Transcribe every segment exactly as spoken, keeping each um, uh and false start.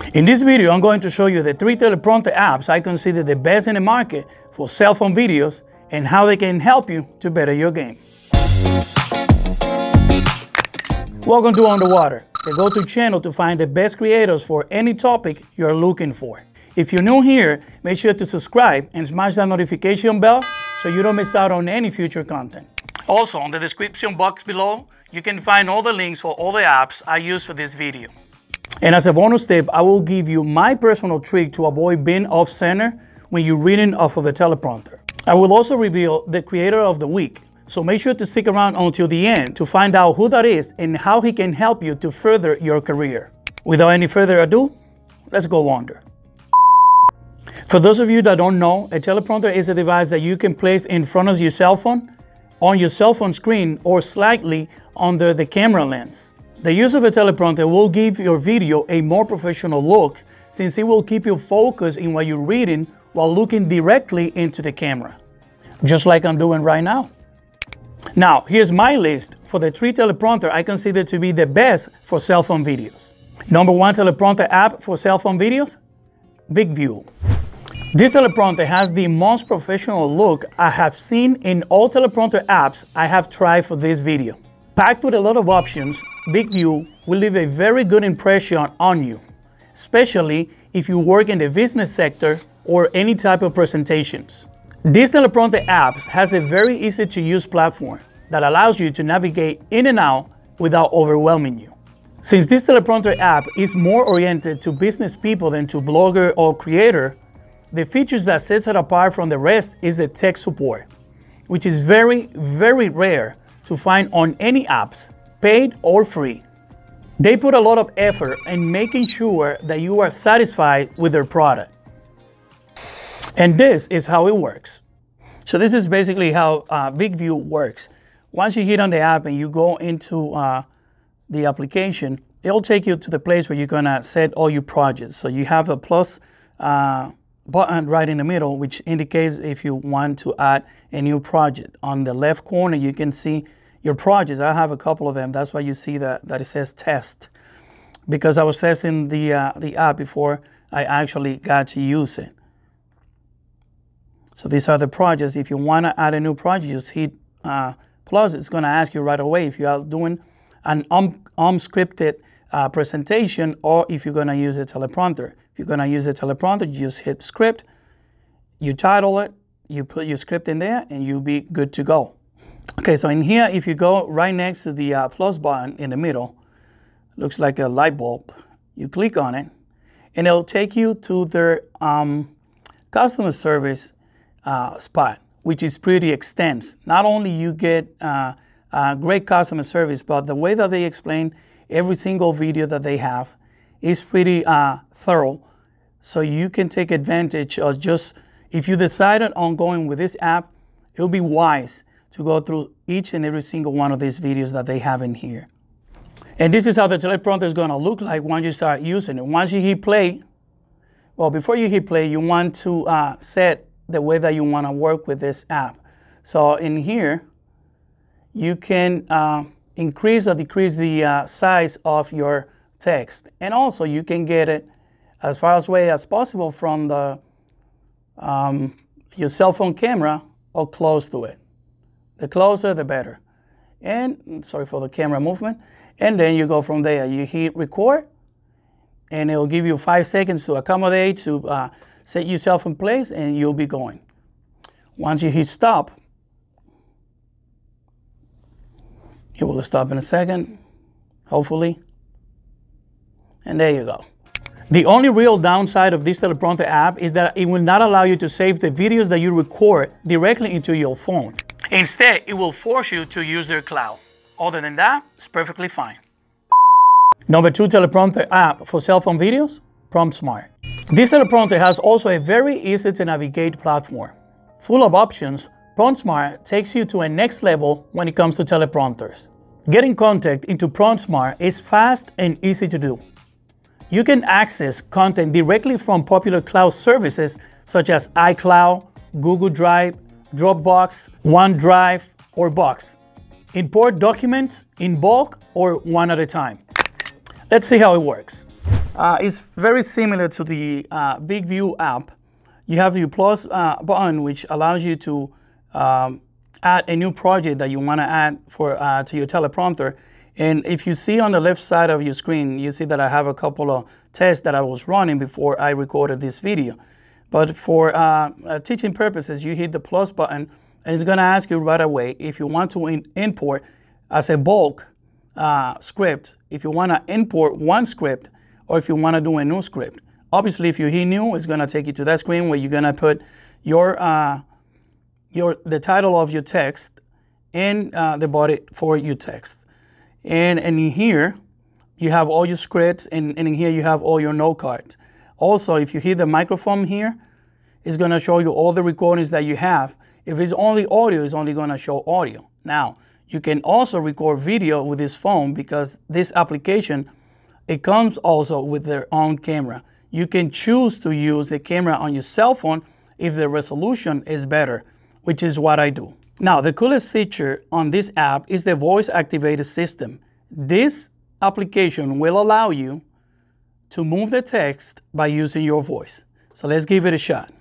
In this video, I'm going to show you the three teleprompter apps I consider the best in the market for cell phone videos and how they can help you to better your game. Welcome to Underwater, the go-to channel to find the best creators for any topic you're looking for. If you're new here, make sure to subscribe and smash that notification bell so you don't miss out on any future content. Also, on the description box below, you can find all the links for all the apps I use for this video. And as a bonus tip, I will give you my personal trick to avoid being off-center when you're reading off of a teleprompter. I will also reveal the creator of the week, so make sure to stick around until the end to find out who that is and how he can help you to further your career. Without any further ado, let's go under. For those of you that don't know, a teleprompter is a device that you can place in front of your cell phone, on your cell phone screen, or slightly under the camera lens. The use of a teleprompter will give your video a more professional look since it will keep you focused in what you're reading while looking directly into the camera, just like I'm doing right now. Now, here's my list for the three teleprompter I consider to be the best for cell phone videos. Number one teleprompter app for cell phone videos, VicView. This teleprompter has the most professional look I have seen in all teleprompter apps I have tried for this video. Packed with a lot of options, VicView will leave a very good impression on you, especially if you work in the business sector or any type of presentations. This teleprompter app has a very easy to use platform that allows you to navigate in and out without overwhelming you. Since this teleprompter app is more oriented to business people than to blogger or creator, the features that sets it apart from the rest is the text support, which is very, very rare to find on any apps, paid or free. They put a lot of effort in making sure that you are satisfied with their product. And this is how it works. So this is basically how uh, VicView works. Once you hit on the app and you go into uh, the application, it'll take you to the place where you're gonna set all your projects. So you have a plus uh, button right in the middle, which indicates if you want to add a new project. On the left corner, you can see your projects. I have a couple of them. That's why you see that, that it says test, because I was testing the, uh, the app before I actually got to use it. So these are the projects. If you want to add a new project, just hit uh, plus. It's going to ask you right away if you are doing an um, unscripted uh, presentation or if you're going to use a teleprompter. If you're going to use a teleprompter, you just hit script, you title it, you put your script in there, and you'll be good to go. Okay, so in here, if you go right next to the uh, plus button in the middle, looks like a light bulb. You click on it, and it'll take you to their um, customer service uh, spot, which is pretty extensive. Not only you get uh, uh, great customer service, but the way that they explain every single video that they have is pretty uh, thorough. So you can take advantage of just, if you decided on going with this app, it'll be wise to go through each and every single one of these videos that they have in here. And this is how the teleprompter is gonna look like once you start using it. Once you hit play, well, before you hit play, you want to uh, set the way that you wanna work with this app. So in here, you can uh, increase or decrease the uh, size of your text. And also you can get it as far away as possible from the um, your cell phone camera or close to it. The closer, the better. And sorry for the camera movement. And then you go from there. You hit record, and it will give you five seconds to accommodate, to uh, set yourself in place, and you'll be going. Once you hit stop, it will stop in a second, hopefully. And there you go. The only real downside of this teleprompter app is that it will not allow you to save the videos that you record directly into your phone. Instead, it will force you to use their cloud. Other than that, it's perfectly fine. Number two teleprompter app for cell phone videos, PromptSmart. This teleprompter has also a very easy to navigate platform. Full of options, PromptSmart takes you to a next level when it comes to teleprompters. Getting content into PromptSmart is fast and easy to do. You can access content directly from popular cloud services such as iCloud, Google Drive, Dropbox, OneDrive, or Box. Import documents in bulk or one at a time. Let's see how it works. Uh, it's very similar to the uh, Big View app. You have your plus uh, button, which allows you to um, add a new project that you want to add for uh, to your teleprompter. And if you see on the left side of your screen, you see that I have a couple of tests that I was running before I recorded this video. But for uh, uh, teaching purposes, you hit the plus button, and it's going to ask you right away if you want to in import as a bulk uh, script, if you want to import one script, or if you want to do a new script. Obviously, if you hit new, it's going to take you to that screen where you're going to put your, uh, your, the title of your text and uh, the body for your text. And, and in here, you have all your scripts, and, and in here you have all your note cards. Also, if you hit the microphone here, it's going to show you all the recordings that you have. If it's only audio, it's only going to show audio. Now, you can also record video with this phone because this application, it comes also with their own camera. You can choose to use the camera on your cell phone if the resolution is better, which is what I do. Now, the coolest feature on this app is the voice-activated system. This application will allow you to move the text by using your voice. So let's give it a shot.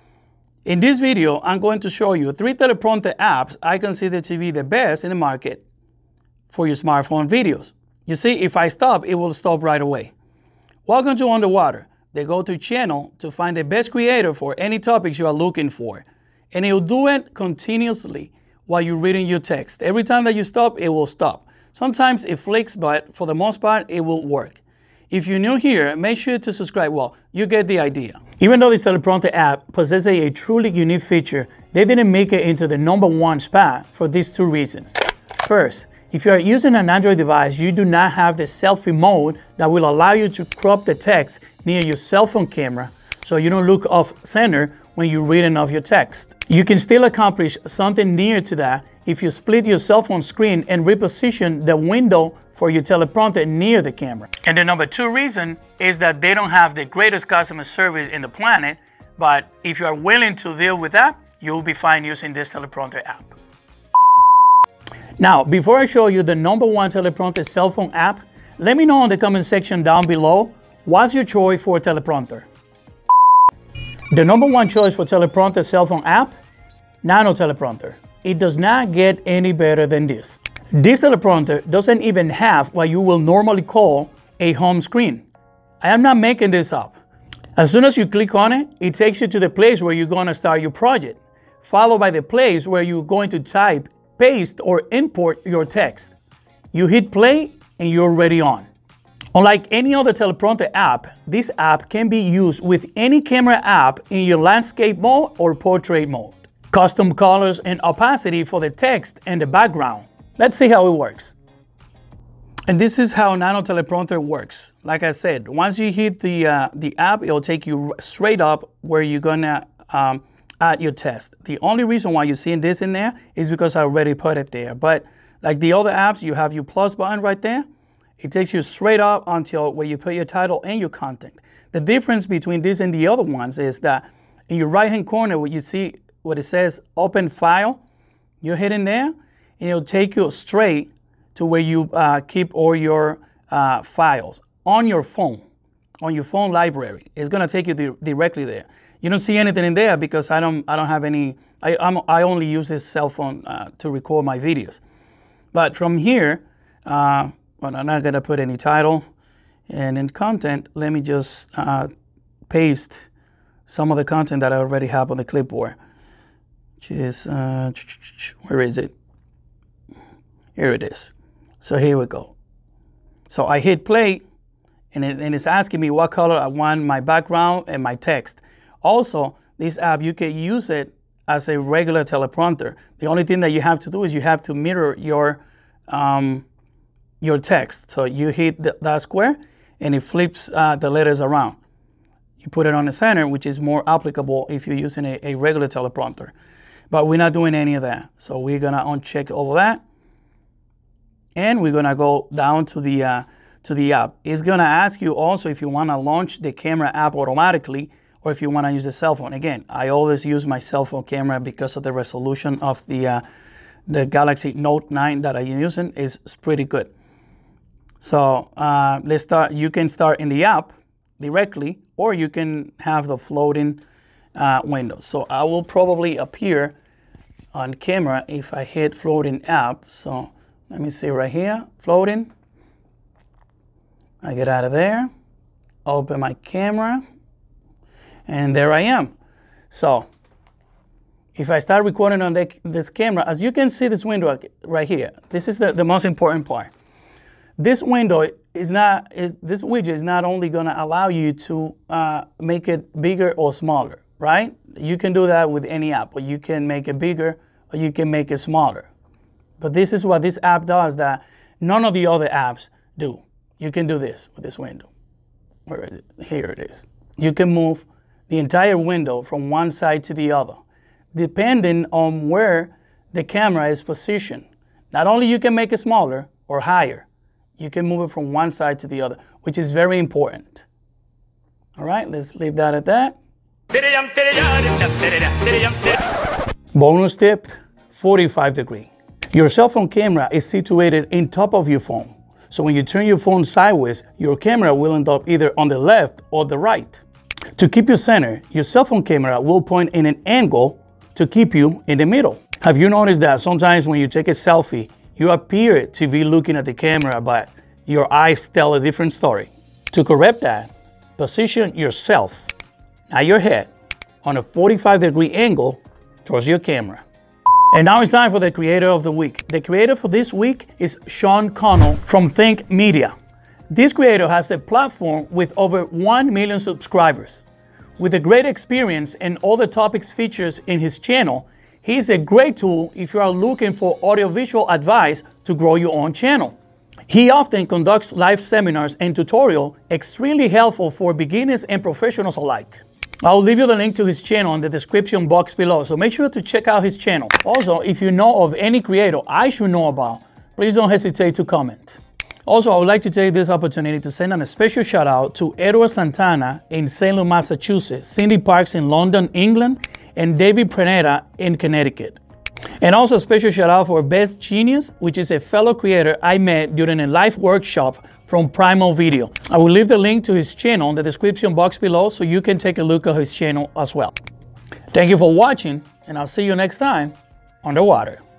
In this video, I'm going to show you three teleprompter apps I consider to be the best in the market for your smartphone videos. You see, if I stop, it will stop right away. Welcome to Underwater, the go-to channel to find the best creator for any topics you are looking for. And it will do it continuously while you're reading your text. Every time that you stop, it will stop. Sometimes it flicks, but for the most part, it will work. If you're new here, make sure to subscribe. Well, you get the idea. Even though this teleprompter app possesses a truly unique feature, they didn't make it into the number one spot for these two reasons. First, if you are using an Android device, you do not have the selfie mode that will allow you to crop the text near your cell phone camera so you don't look off center when you're reading off your text. You can still accomplish something near to that if you split your cell phone screen and reposition the window for your teleprompter near the camera. And the number two reason is that they don't have the greatest customer service in the planet, but if you are willing to deal with that, you'll be fine using this teleprompter app. Now, before I show you the number one teleprompter cell phone app, let me know in the comment section down below, what's your choice for a teleprompter? The number one choice for teleprompter cell phone app, Nano Teleprompter. It does not get any better than this. This teleprompter doesn't even have what you will normally call a home screen. I am not making this up. As soon as you click on it, it takes you to the place where you're going to start your project, followed by the place where you're going to type, paste, or import your text. You hit play and you're already on. Unlike any other teleprompter app, this app can be used with any camera app in your landscape mode or portrait mode. Custom colors and opacity for the text and the background. Let's see how it works. And this is how Nano Teleprompter works. Like I said, once you hit the, uh, the app, it'll take you straight up where you're gonna um, add your text. The only reason why you're seeing this in there is because I already put it there. But like the other apps, you have your plus button right there. It takes you straight up until where you put your title and your content. The difference between this and the other ones is that in your right-hand corner where you see what it says open file, you're hitting there and it'll take you straight to where you uh, keep all your uh, files on your phone, on your phone library. It's gonna take you di directly there. You don't see anything in there because I don't, I don't have any, I, I'm, I only use this cell phone uh, to record my videos. But from here, uh, well, I'm not gonna put any title, and in content, let me just uh, paste some of the content that I already have on the clipboard, which is, uh, where is it? Here it is. So here we go. So I hit play, and, it, and it's asking me what color I want my background and my text. Also, this app, you can use it as a regular teleprompter. The only thing that you have to do is you have to mirror your um, your text. So you hit the, that square and it flips uh, the letters around. You put it on the center, which is more applicable if you're using a, a regular teleprompter. But we're not doing any of that. So we're gonna uncheck all of that. And we're gonna go down to the, uh, to the app. It's gonna ask you also if you wanna launch the camera app automatically or if you wanna use the cell phone. Again, I always use my cell phone camera because of the resolution of the, uh, the Galaxy Note nine that I'm using is pretty good. So uh, let's start. You can start in the app directly, or you can have the floating uh, window. So I will probably appear on camera if I hit floating app. So let me see right here, floating. I get out of there, open my camera, and there I am. So if I start recording on the, this camera, as you can see this window right here, this is the, the most important part. This window is not, is, this widget is not only gonna allow you to uh, make it bigger or smaller, right? You can do that with any app, or you can make it bigger, or you can make it smaller. But this is what this app does that none of the other apps do. You can do this with this window. Where is it? Here it is. You can move the entire window from one side to the other, depending on where the camera is positioned. Not only you can make it smaller or higher, you can move it from one side to the other, which is very important. All right, let's leave that at that. Bonus tip, forty-five degree. Your cell phone camera is situated in top of your phone. So when you turn your phone sideways, your camera will end up either on the left or the right. To keep you centered, your cell phone camera will point in an angle to keep you in the middle. Have you noticed that sometimes when you take a selfie, you appear to be looking at the camera, but your eyes tell a different story? To correct that, position yourself, not your head, on a forty-five degree angle towards your camera. And now it's time for the creator of the week. The creator for this week is Sean Connell from Think Media. This creator has a platform with over one million subscribers. With a great experience and all the topics features in his channel, he is a great tool if you are looking for audiovisual advice to grow your own channel. He often conducts live seminars and tutorials extremely helpful for beginners and professionals alike. I'll leave you the link to his channel in the description box below, so make sure to check out his channel. Also, if you know of any creator I should know about, please don't hesitate to comment. Also, I would like to take this opportunity to send a special shout out to Edward Santana in Saint Louis, Massachusetts, Cindy Parks in London, England, and David Prenetta in Connecticut. And also a special shout out for Best Genius, which is a fellow creator I met during a live workshop from Primal Video. I will leave the link to his channel in the description box below so you can take a look at his channel as well. Thank you for watching, and I'll see you next time on the water.